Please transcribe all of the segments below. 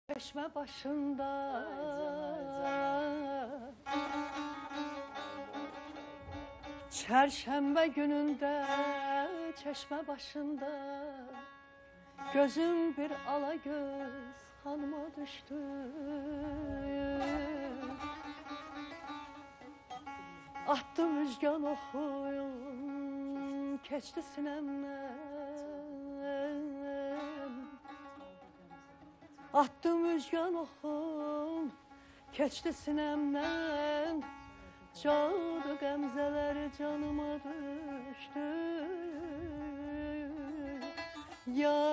Çeşme başında Çarşamba gününde çeşme başında gözüm bir alagöz hanıma düştü. Attı müjgan oxuyun keçdi sinemden. Attı müjgan oxuyun keçdi sinemden. Cadı qəmzələri canıma düştü. Ya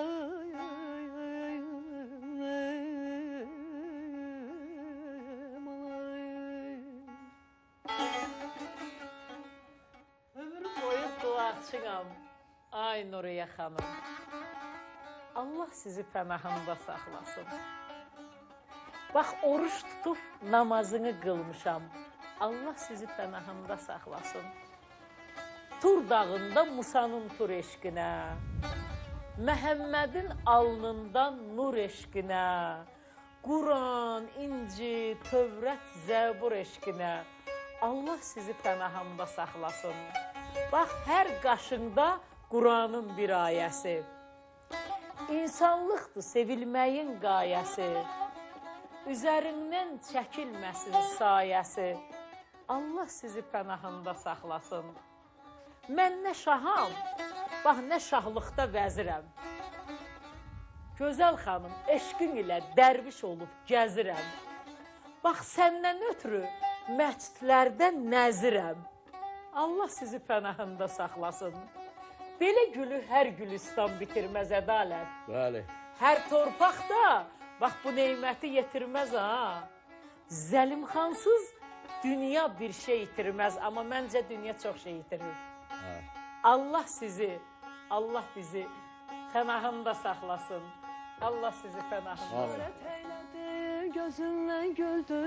Ömrüm boyu duaçıyam, ay Nuriye xanım. Allah sizi pənahında saxlasın. Bax, oruç tutub namazını qılmışam. Allah sizi pənahında saxlasın. Tur dağında Musanın tur eşqinə, Məhəmmədin alnından nur eşqinə, Quran, İnci, Tövrət, Zəbur eşqinə, Allah sizi pənahında saxlasın. Bax, hər qaşında Quranın bir ayəsi. İnsanlıqdır sevilməyin qayəsi. Üzərindən çəkilməsin sayəsi. Allah sizi pənahında saxlasın. Mən nə şaham, bax nə şahlıqda vəzirəm. Gözəl xanım, eşqin ilə dərviş olub gəzirəm. Bax, səndən ötürü məscidlərdə nəzirəm. Allah sizi pənahında saxlasın. Belə gülü hər gülistan bitirməz ədalət. Bəli. Hər torpaqda, bax bu neyməti yetirməz ha. Zəlimxansız dünya bir şey itirməz, amma məncə dünya çox şey itirir. Allah sizi, Allah bizi pənahında saxlasın. Allah sizi pənahında saxlasın. Həsrət eylədi, gözündən güldü.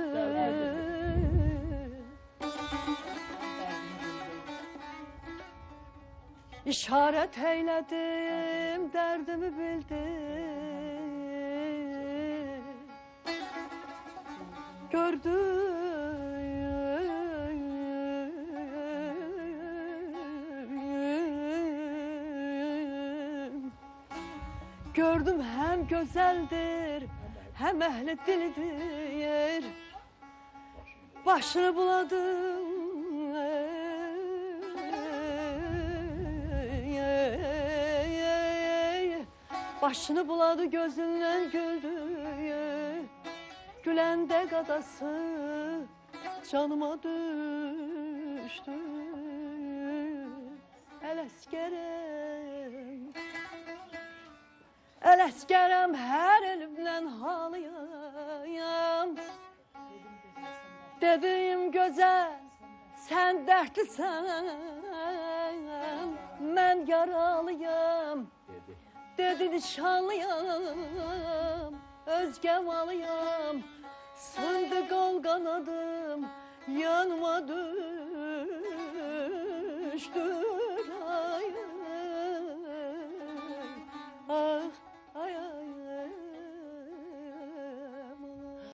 İşarət eylədim, dərdimi bildi. Gördüm hem güzeldir, hem ehli dilidir. Başını buladım. Başını buladı, gözünden güldü. Güləndə qadası canıma düşdü. Ələskərəm, hər elimdən halıyam. Dediyim gözəl, sən dərdlisən, mən yaralıyam. Dedi nişanlıyam, özgə malıyam. Sındı qol qanadım, yanıma düşdü.